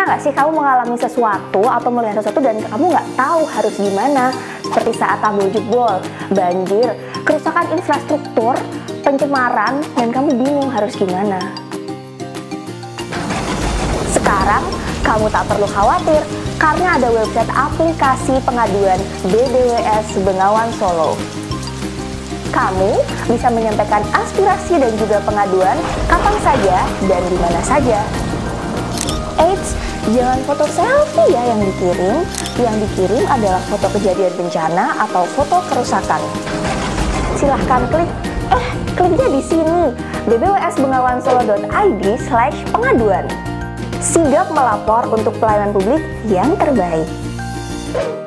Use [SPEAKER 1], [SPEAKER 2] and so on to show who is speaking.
[SPEAKER 1] Pernah nggak sih kamu mengalami sesuatu atau melihat sesuatu dan kamu nggak tahu harus gimana? Seperti saat tanggul jebol, banjir, kerusakan infrastruktur, pencemaran, dan kamu bingung harus gimana. Sekarang, kamu tak perlu khawatir karena ada website aplikasi pengaduan BBWS Bengawan Solo. Kamu bisa menyampaikan aspirasi dan juga pengaduan kapan saja dan di mana saja. Eits, jangan foto selfie ya yang dikirim. Yang dikirim adalah foto kejadian bencana atau foto kerusakan. Silahkan kliknya di sini, bbwsbengawansolo.id/pengaduan. Sigap melapor untuk pelayanan publik yang terbaik.